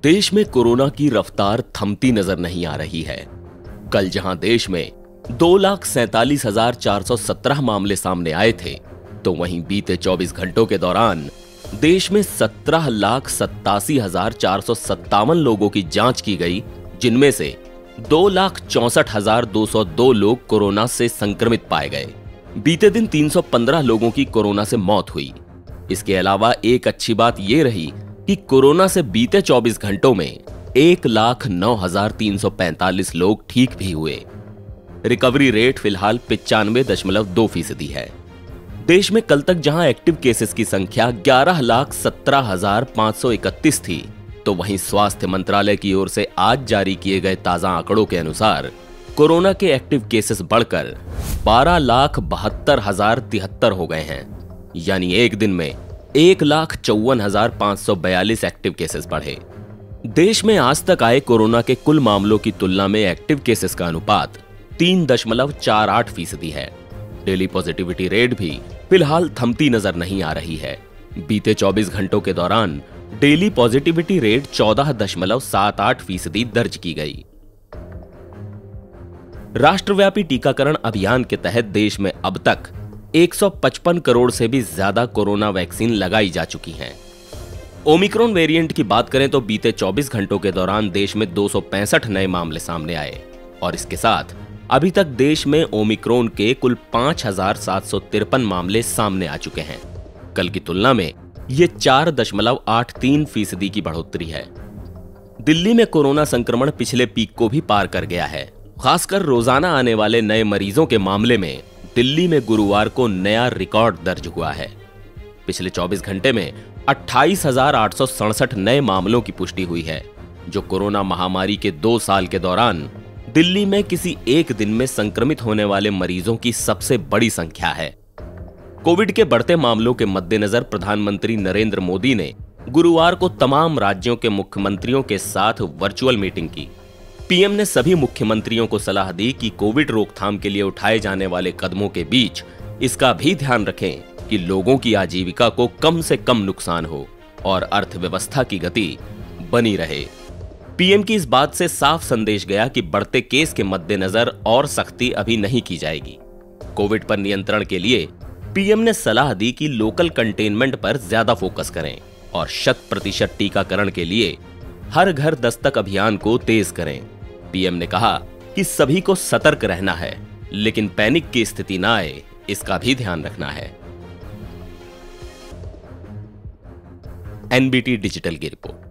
देश में कोरोना की रफ्तार थमती नजर नहीं आ रही है। कल जहां देश में 2,47,417 मामले सामने आए थे, तो वहीं बीते 24 घंटों के दौरान देश में 17,87,457 लोगों की जांच की गई, जिनमें से 2,64,202 लोग कोरोना से संक्रमित पाए गए। बीते दिन 315 लोगों की कोरोना से मौत हुई। इसके अलावा एक अच्छी बात यह रही कि कोरोना से बीते 24 घंटों में 1,09,345 लोग ठीक भी हुए। रिकवरी रेट फिलहाल 95.2% है। देश में कल तक जहां एक्टिव केसेस की संख्या 11,17,531 थी, तो वहीं स्वास्थ्य मंत्रालय की ओर से आज जारी किए गए ताजा आंकड़ों के अनुसार कोरोना के एक्टिव केसेस बढ़कर 12,72,073 हो गए हैं। यानी एक दिन में 1,54,542 एक्टिव केसेस बढ़े। देश में आज तक आए कोरोना के कुल मामलों की तुलना में एक्टिव केसेस का अनुपात 3.48% है। डेली पॉजिटिविटी रेट भी फिलहाल थमती नजर नहीं आ रही है। बीते 24 घंटों के दौरान डेली पॉजिटिविटी रेट 14.78% दर्ज की गई। राष्ट्रव्यापी टीकाकरण अभियान के तहत देश में अब तक 155 करोड़ से भी ज्यादा कोरोना वैक्सीन लगाई जा चुकी हैं। ओमिक्रॉन वेरिएंट की बात करें तो बीते 24 घंटों के दौरान देश में 265 नए मामले सामने आए और इसके साथ अभी तक देश में ओमिक्रॉन के कुल 5,753 मामले सामने आ चुके हैं। कल की तुलना में ये 4.83% की बढ़ोतरी है। दिल्ली में कोरोना संक्रमण पिछले पीक को भी पार कर गया है। खासकर रोजाना आने वाले नए मरीजों के मामले में दिल्ली में गुरुवार को नया रिकॉर्ड दर्ज हुआ है। पिछले 24 घंटे में 28,867 नए मामलों की पुष्टि हुई है, जो कोरोना महामारी के 2 साल के दौरान दिल्ली में किसी एक दिन में संक्रमित होने वाले मरीजों की सबसे बड़ी संख्या है। कोविड के बढ़ते मामलों के मद्देनजर प्रधानमंत्री नरेंद्र मोदी ने गुरुवार को तमाम राज्यों के मुख्यमंत्रियों के साथ वर्चुअल मीटिंग की। पीएम ने सभी मुख्यमंत्रियों को सलाह दी कि कोविड रोकथाम के लिए उठाए जाने वाले कदमों के बीच इसका भी ध्यान रखें कि लोगों की आजीविका को कम से कम नुकसान हो और अर्थव्यवस्था की गति बनी रहे। पीएम की इस बात से साफ संदेश गया कि बढ़ते केस के मद्देनजर और सख्ती अभी नहीं की जाएगी। कोविड पर नियंत्रण के लिए पीएम ने सलाह दी कि लोकल कंटेनमेंट पर ज्यादा फोकस करें और 100% टीकाकरण के लिए हर घर दस्तक अभियान को तेज करें। पीएम ने कहा कि सभी को सतर्क रहना है, लेकिन पैनिक की स्थिति ना आए, इसका भी ध्यान रखना है। एनबीटी डिजिटल की रिपोर्ट।